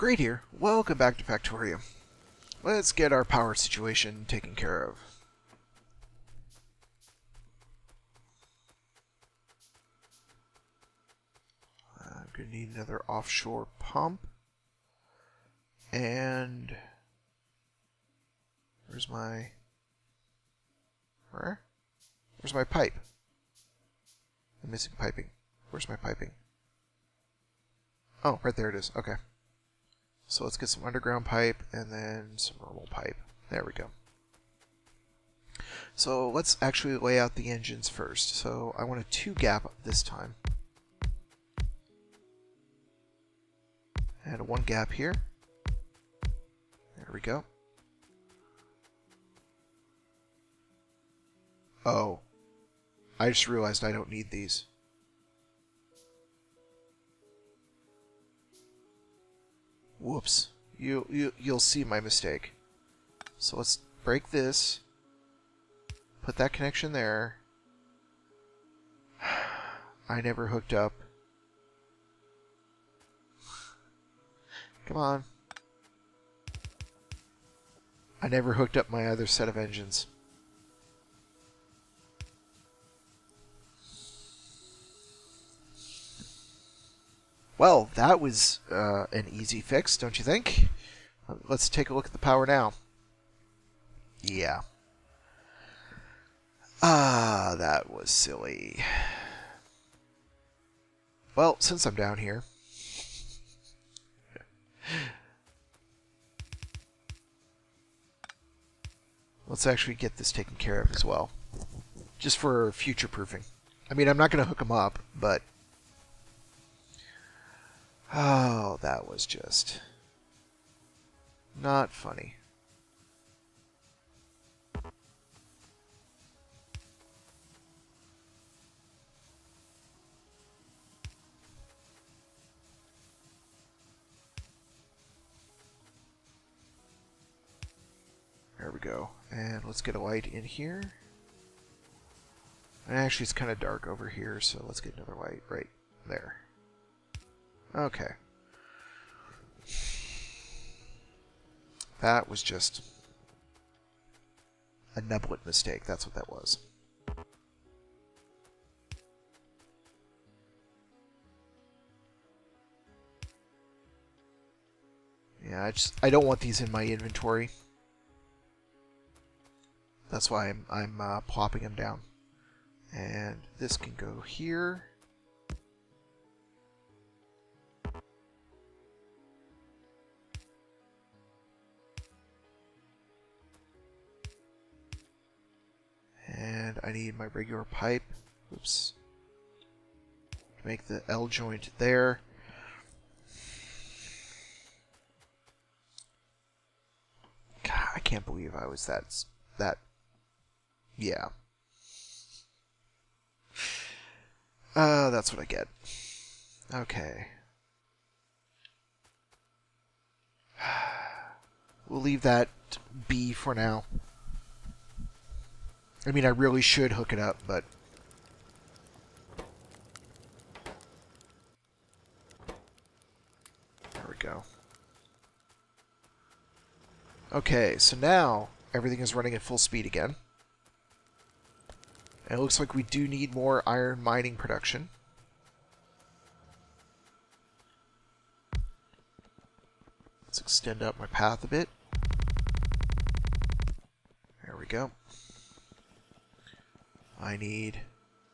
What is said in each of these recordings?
Great here. Welcome back to Factorio. Let's get our power situation taken care of. I'm going to need another offshore pump. And where's my pipe? I'm missing piping. Where's my piping? Oh, right there it is. Okay. So let's get some underground pipe and then some normal pipe. There we go. So let's actually lay out the engines first. So I want a 2 gap this time. And a 1 gap here. There we go. Oh. I just realized I don't need these. Whoops. You'll see my mistake. So let's break this. Put that connection there. I never hooked up. Come on. I never hooked up my other set of engines. Well, that was an easy fix, don't you think? Let's take a look at the power now. Yeah. Ah, that was silly. Well, since I'm down here, let's actually get this taken care of as well. Just for future proofing. I mean, I'm not going to hook them up, but... Oh, that was just not funny. There we go. And let's get a light in here. And actually, it's kind of dark over here, so let's get another light right there. Okay. That was just a nebulous mistake. That's what that was. Yeah, I don't want these in my inventory. That's why I'm plopping them down. And this can go here. And I need my regular pipe. Oops. Make the L joint there. God, I can't believe I was that. Yeah. That's what I get. Okay. We'll leave that be for now. I mean, I really should hook it up, but... There we go. Okay, so now everything is running at full speed again. And it looks like we do need more iron mining production. Let's extend out my path a bit. There we go. I need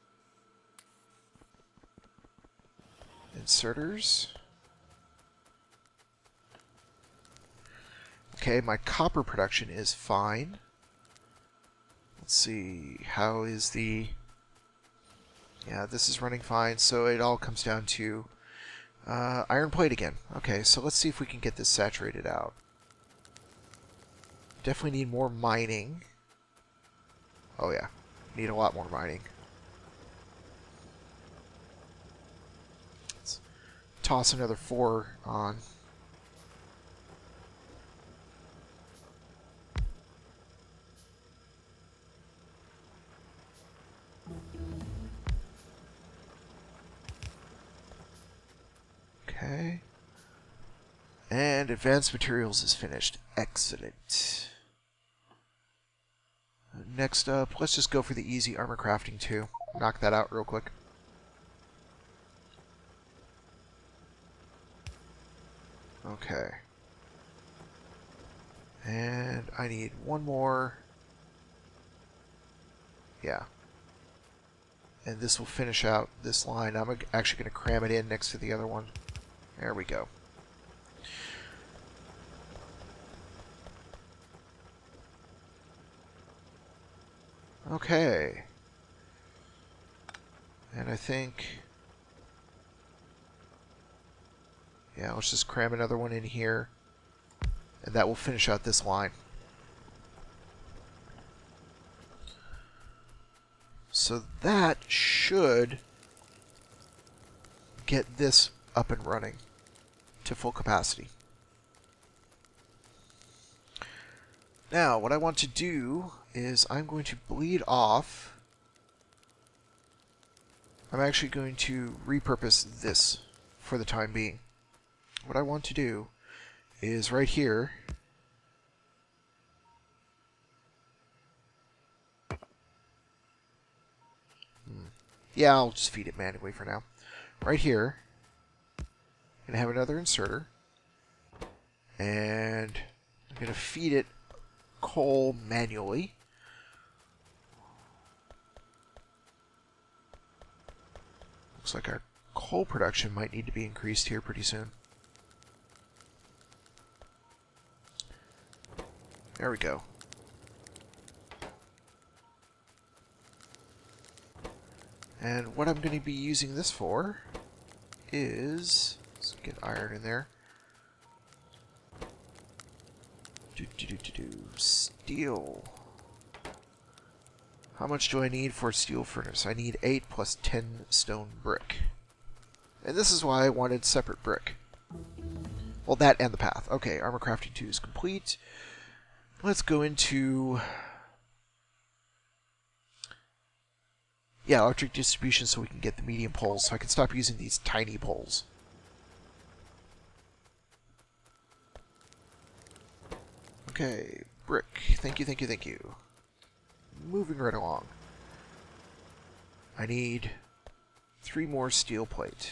inserters. Okay, my copper production is fine. Let's see, how is the... Yeah, this is running fine, so it all comes down to iron plate again. Okay, so let's see if we can get this saturated out. Definitely need more mining. Oh yeah. Need a lot more mining. Let's toss another 4 on. Okay. And advanced materials is finished. Excellent. Next up, let's just go for the easy armor crafting too. Knock that out real quick. Okay. And I need one more. Yeah. And this will finish out this line. I'm actually going to cram it in next to the other one. There we go. Okay. And I think... yeah, let's just cram another one in here. And that will finish out this line. So that should get this up and running to full capacity. Now, what I want to do is I'm going to bleed off. I'm actually going to repurpose this for the time being. What I want to do is right here, yeah, I'll just feed it manually for now. Right here, I'm going to have another inserter, and I'm going to feed it coal manually. Looks like our coal production might need to be increased here pretty soon. There we go. And what I'm going to be using this for is... let's get iron in there. Steel. How much do I need for a steel furnace? I need 8 plus 10 stone brick. And this is why I wanted separate brick. Well, that and the path. Okay, armor crafting 2 is complete. Let's go into... yeah, electric distribution so we can get the medium poles, so I can stop using these tiny poles. Okay, brick. Thank you, thank you, thank you. Moving right along. I need 3 more steel plate.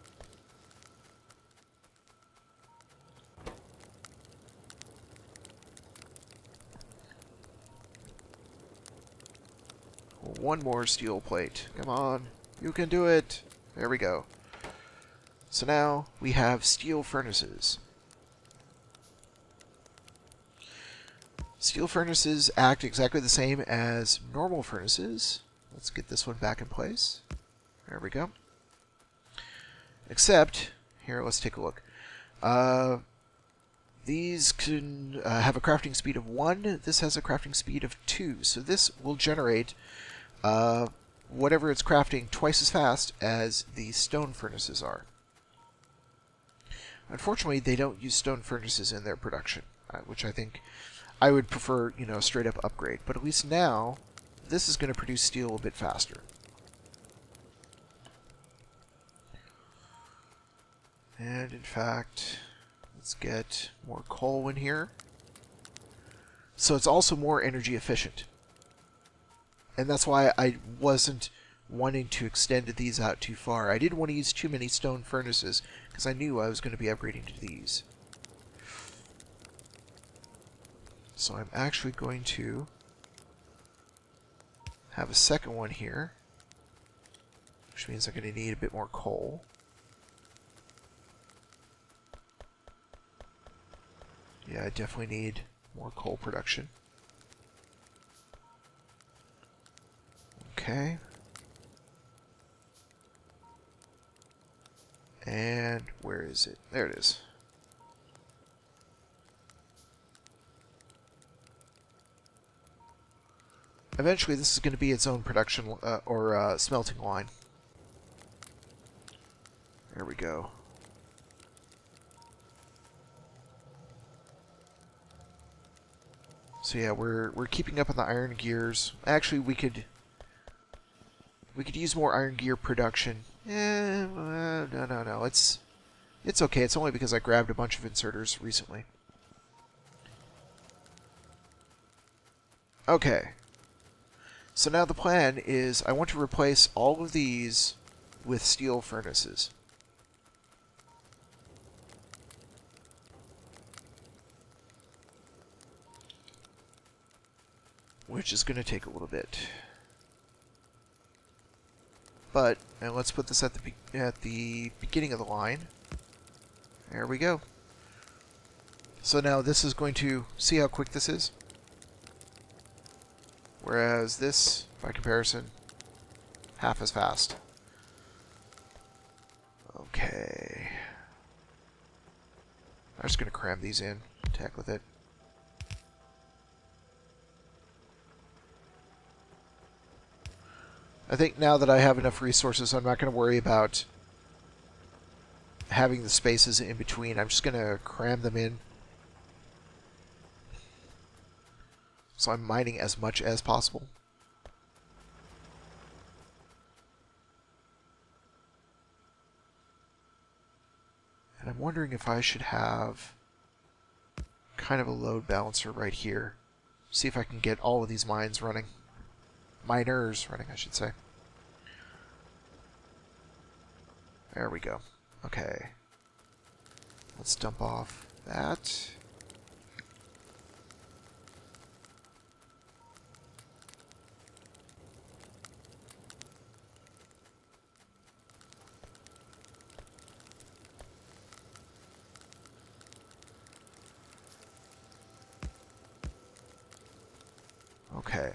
One more steel plate. Come on. You can do it. There we go. So now we have steel furnaces. Steel furnaces act exactly the same as normal furnaces. Let's get this one back in place. There we go. Except, here, let's take a look. These can have a crafting speed of 1. This has a crafting speed of 2. So this will generate whatever it's crafting twice as fast as the stone furnaces are. Unfortunately, they don't use stone furnaces in their production, which I think I would prefer, you know, a straight up upgrade. But at least now, this is going to produce steel a bit faster. And in fact, let's get more coal in here. So it's also more energy efficient. And that's why I wasn't wanting to extend these out too far. I didn't want to use too many stone furnaces because I knew I was going to be upgrading to these. So I'm actually going to have a second one here, which means I'm going to need a bit more coal. Yeah, I definitely need more coal production. Okay. And where is it? There it is. Eventually, this is going to be its own production or smelting line. There we go. So yeah, we're keeping up on the iron gears. Actually, we could use more iron gear production. No. It's okay, it's only because I grabbed a bunch of inserters recently. Okay. So now the plan is I want to replace all of these with steel furnaces. Which is going to take a little bit. But, and let's put this at the beginning of the line. There we go. So now this is going to, see how quick this is? Whereas this, by comparison, half as fast. Okay. I'm just going to cram these in, tack with it. I think now that I have enough resources, I'm not going to worry about having the spaces in between. I'm just going to cram them in. So I'm mining as much as possible. And I'm wondering if I should have kind of a load balancer right here. See if I can get all of these mines running. Miners running, I should say. There we go. Okay. Let's dump off that. Okay.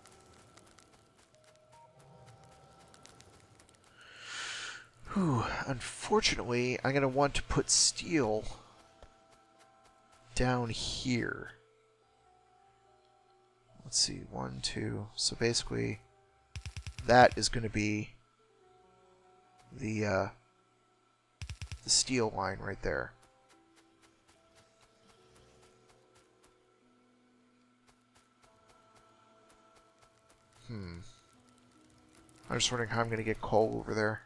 Whew. Unfortunately, I'm going to want to put steel down here. Let's see, 1, 2. So basically, that is going to be the steel line right there. I'm just wondering how I'm going to get coal over there.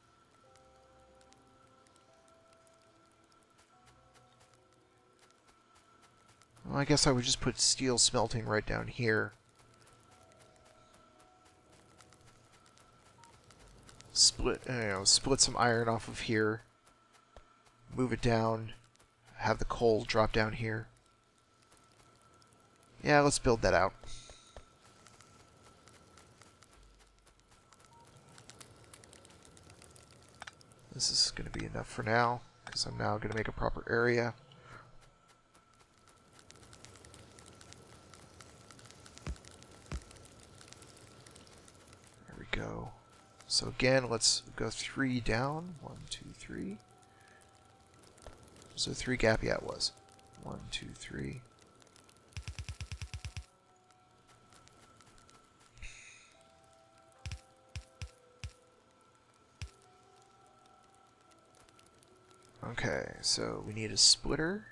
Well, I guess I would just put steel smelting right down here. Split some iron off of here. Move it down. Have the coal drop down here. Yeah, let's build that out. This is going to be enough for now, because I'm now going to make a proper area. There we go. So again, let's go 3 down. 1, 2, 3. So 3 gap, yeah, it was. 1, 2, 3. Okay, so we need a splitter.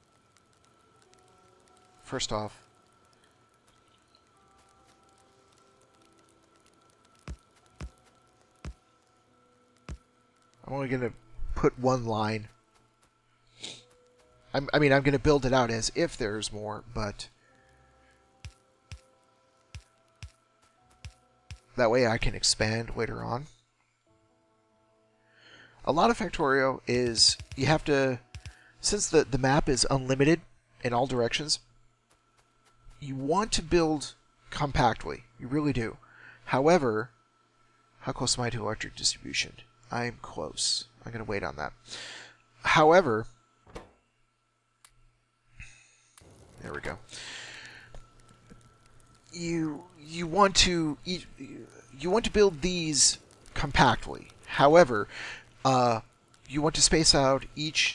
First off, I'm only going to put one line. I'm going to build it out as if there's more, but that way I can expand later on. A lot of Factorio is, you have to, since the map is unlimited in all directions, you want to build compactly. You really do. However, how close am I to electric distribution? I'm close. I'm going to wait on that. However, there we go. You want to build these compactly. However, you want to space out each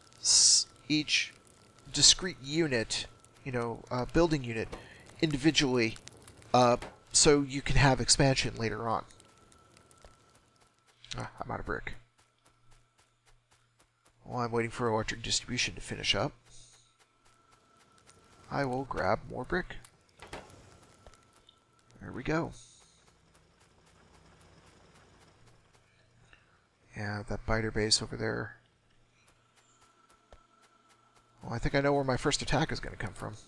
discrete unit, building unit, individually, so you can have expansion later on. I'm out of brick. While I'm waiting for electric distribution to finish up, I will grab more brick. There we go. Yeah, that biter base over there. I think I know where my first attack is going to come from.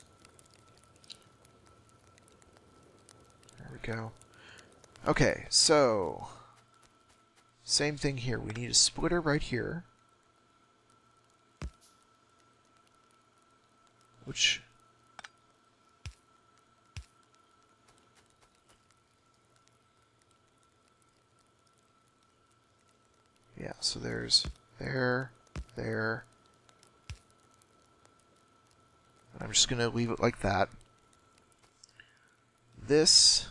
There we go. Okay, so same thing here. We need a splitter right here, which yeah, so there's there. And I'm just going to leave it like that. This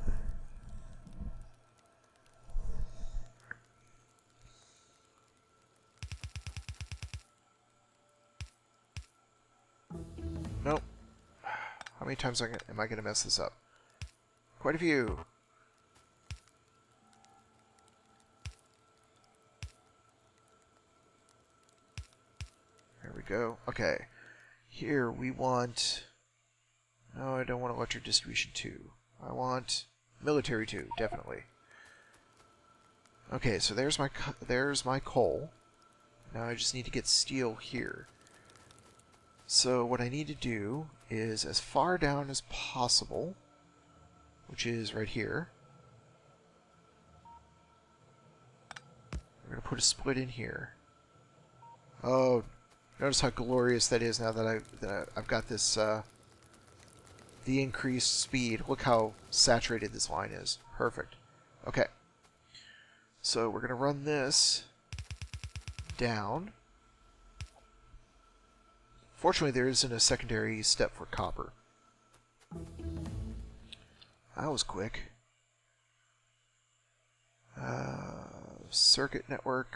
nope. How many times am I going to mess this up? Quite a few. There we go. Okay. Here we want... No, I don't want electric distribution 2. I want military 2, definitely. Okay, so there's my coal. Now I just need to get steel here. So what I need to do is as far down as possible, which is right here. We're going to put a split in here. Oh, notice how glorious that is now that I've got this the increased speed. Look how saturated this line is. Perfect. Okay. So we're going to run this down. Fortunately, there isn't a secondary step for copper. That was quick. Circuit network.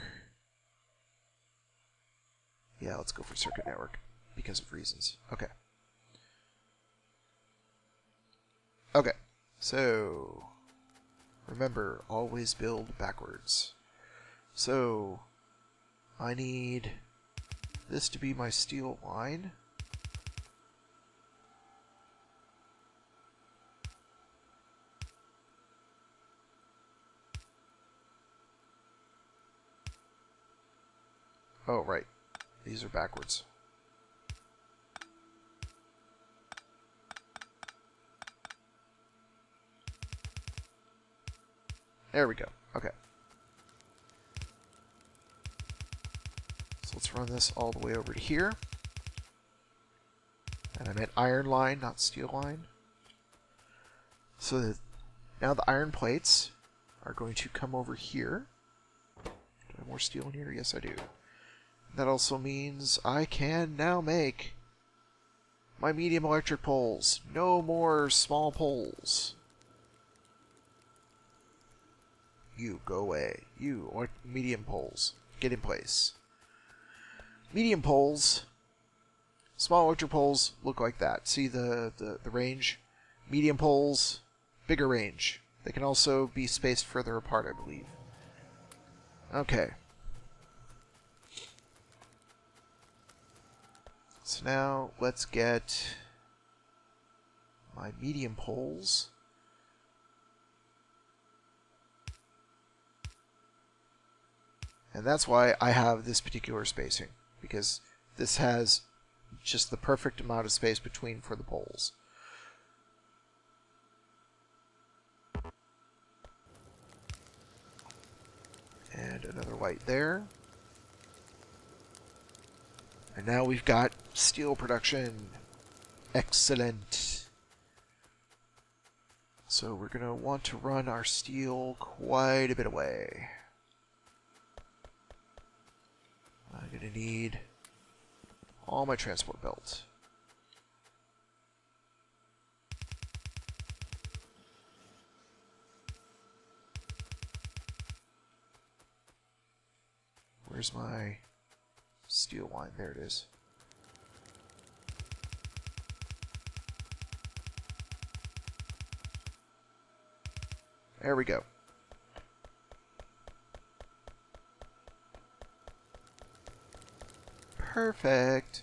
Yeah, let's go for circuit network because of reasons. Okay. Okay, so remember, always build backwards. So I need this to be my steel line. Oh, right. These are backwards. There we go. Okay. So let's run this all the way over to here. And I meant iron line, not steel line. So that now the iron plates are going to come over here. Do I have more steel in here? Yes, I do. That also means I can now make my medium electric poles. No more small poles. You, go away. You, or medium poles, get in place. Medium poles, small electric poles look like that. See the range? Medium poles, bigger range. They can also be spaced further apart, I believe. Okay. So now let's get my medium poles. And that's why I have this particular spacing, because this has just the perfect amount of space between for the poles. And another white there. And now we've got steel production. Excellent. So we're going to want to run our steel quite a bit away. I'm going to need all my transport belts. Where's my steel line? There it is. There we go. Perfect.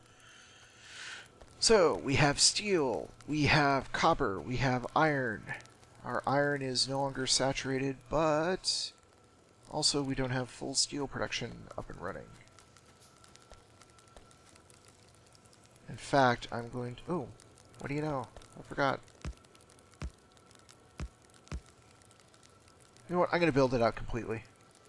So, we have steel, we have copper, we have iron. Our iron is no longer saturated, but also we don't have full steel production up and running. In fact, I'm going to... Oh, what do you know? I forgot. You know what? I'm going to build it out completely.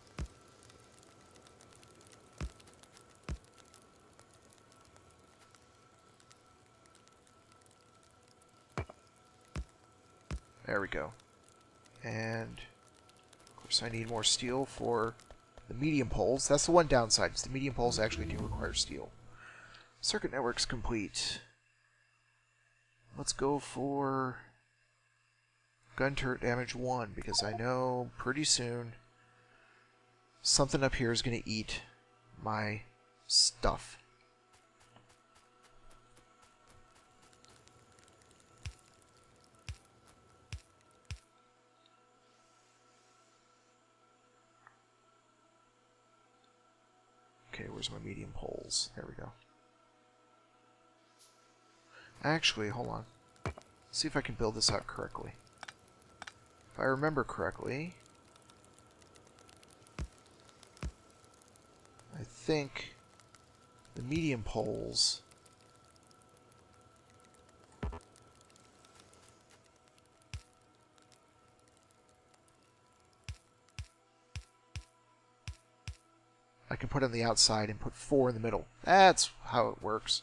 There we go. And, of course, I need more steel for the medium poles. That's the one downside, is the medium poles actually do require steel. Circuit network's complete. Let's go for gun turret damage 1, because I know pretty soon something up here is going to eat my stuff. Okay, where's my medium poles? There we go. Actually, hold on. Let's see if I can build this out correctly. If I remember correctly, I think the medium poles I can put on the outside and put 4 in the middle. That's how it works.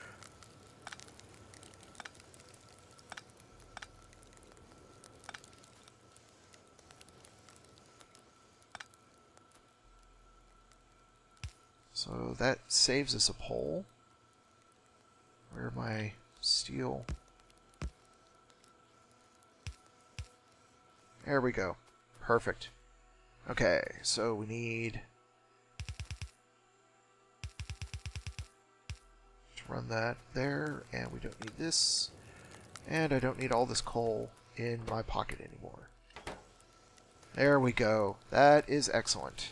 So that saves us a pole. Where my steel? There we go. Perfect. Okay, so we need to run that there, and we don't need this, and I don't need all this coal in my pocket anymore. There we go. That is excellent.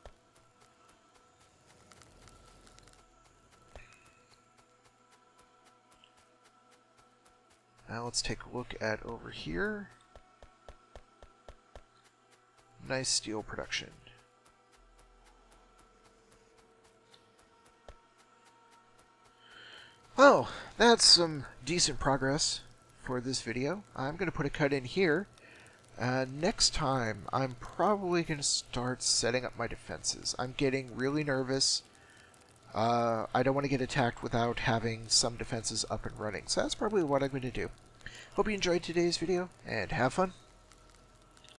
Now let's take a look at over here. Nice steel production. Well, that's some decent progress for this video. I'm going to put a cut in here. Next time, I'm probably going to start setting up my defenses. I'm getting really nervous. I don't want to get attacked without having some defenses up and running. So that's probably what I'm going to do. Hope you enjoyed today's video, and have fun.